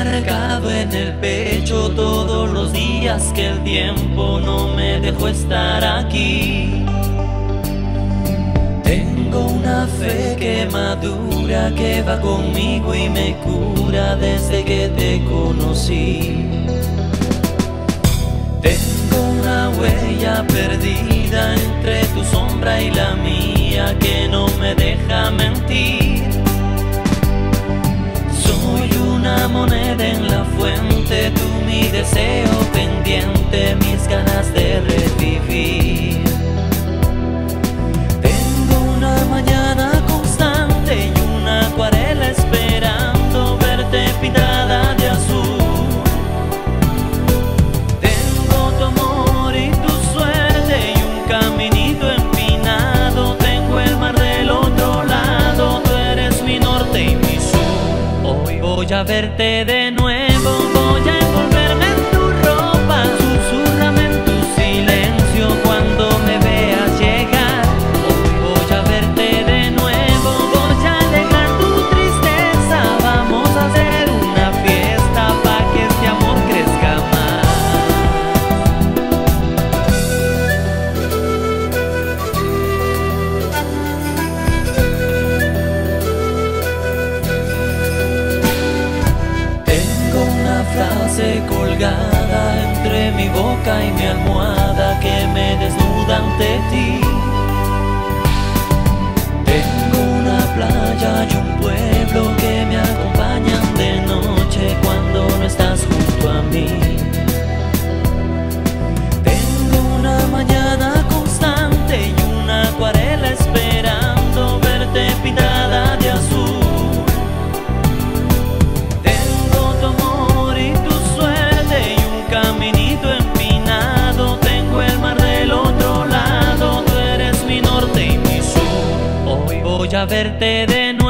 cargado en el pecho todos los días que el tiempo no me dejó estar aquí. Tengo una fe que madura, que va conmigo y me cura desde que te conocí. Tengo una huella perdida entre tu sombra y la mía que no me deja mentir. Soy una moneda en la fuente, tú mi deseo pendiente, mis ganas de revivir. Tengo una mañana constante y una acuarela esperando verte pintada de azul. Tengo tu amor y tu suerte y un caminito empinado. Tengo el mar del otro lado, tú eres mi norte y mi sur. Hoy voy a verte de nuevo, voy a envolverme en tu ropa. Susúrrame en tu silencio cuando me veas llegar. Hoy voy a verte de nuevo, voy a alejar tu tristeza. Vamos a hacer una fiesta pa' que este amor crezca más. Tengo una frase colgada entre mi boca y mi almohada que me desnuda ante ti. Tengo una playa y un pueblo que me acompañan de noche cuando no estás junto a mí. Tengo una mañana constante y una acuarela esperando verte pintada de azul. Tengo tu amor y tu suerte y un caminito empinado. Tengo el mar del otro lado, tú eres mi norte y mi sur. Hoy voy a verte de nuevo.